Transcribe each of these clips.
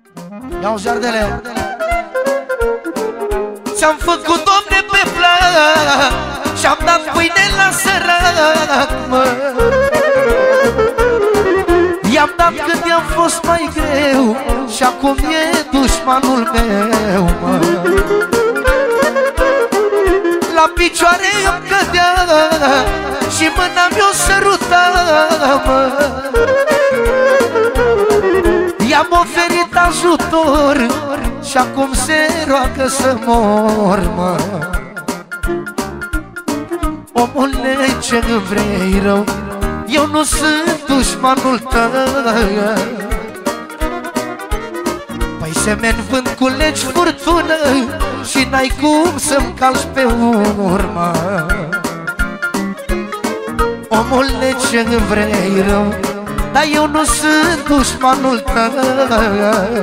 Iau jardele. Ți-am făcut, Doamne, pe plac și-am dat pâine la sărac, mă. I-am dat când i-am fost mai greu și acum e dușmanul meu, mă. La picioare îmi cădea și mâna mi-o săruta, mă. I-am oferit ajutor și acum se roagă să mor, mă. Omule, ce-mi vrei rău, eu nu sunt dușmanul tău. Păi semeni vând, culegi furtună și n-ai cum să-mi calci pe urmă. Omule, ce-mi vrei rău, dar eu nu sunt dușmanul tău.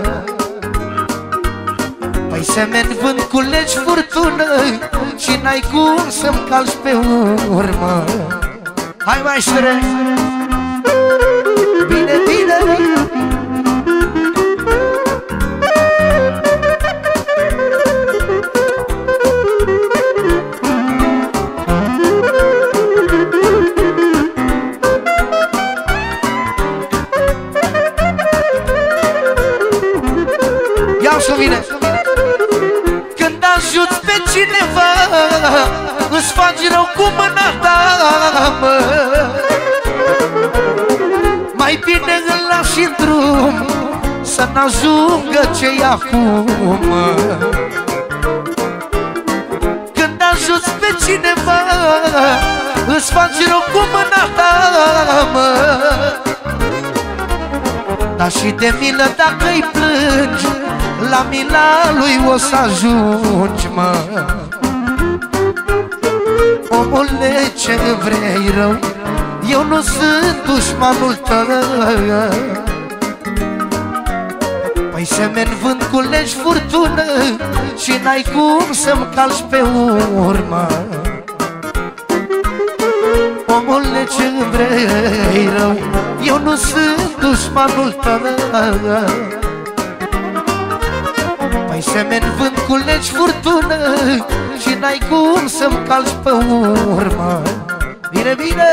Păi semeni vând, culegi furtună și n-ai cum să-mi calci pe urmă. Hai, maestre! Bine, bine! Ia-și cu mine! Când ajuți pe cineva, îți faci rău cu mâna ta, mă. Mai bine îl lași în drum să n-ajungă ce-i acum, mă. Când ajuți pe cineva, îți faci rău cu mâna ta, mă. Dar și de milă dacă-i plângi, la mila lui o să ajungi, mă. Omule, ce-mi vrei rău, eu nu sunt dușmanul tău. Păi semeni vând, culegi furtună și n-ai cum să-mi calci pe urmă. Omule, ce-mi vrei rău, eu nu sunt dușmanul tău. Păi semeni vând, culegi furtună și n-ai cum să-mi calci pe urmă. Bine, bine!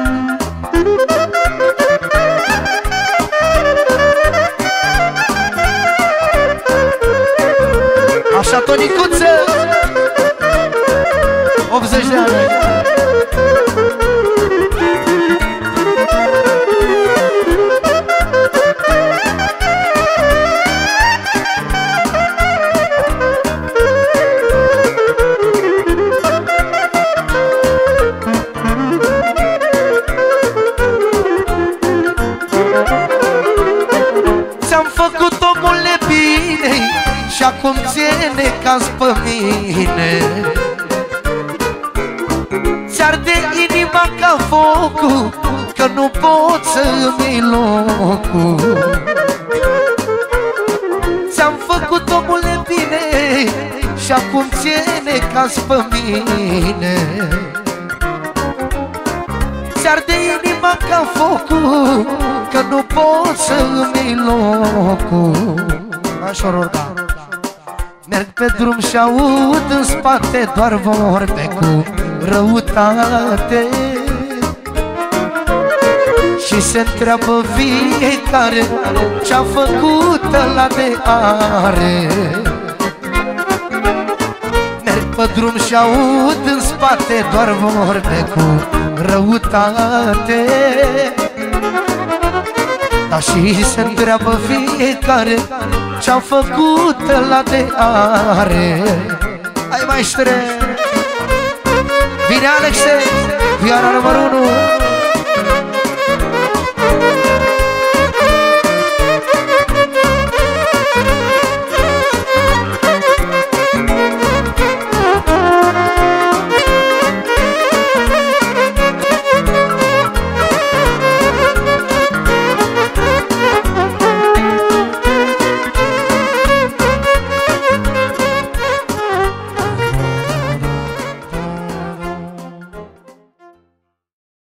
Așa, Tonicuță! 80 de ani! Și acum ție necaz pe mine. Ți-arde inima ca focul, că nu pot să-mi iei locul. Ți-am făcut, omule, bine și acum ție necaz pe mine. Ți-arde inima ca focul, că nu pot să-mi iei locul. Așa, Rorda. Merg pe drum și aud în spate doar vorbe cu răutate. Și se întreabă fiecare ce-a făcut ăla de are. Merg pe drum și aud în spate doar vorbe cu răutate. Dar și se întreabă fiecare ce-a făcut ăla de are. Hai, maestre! Vine Alexe, vioara numărul 1.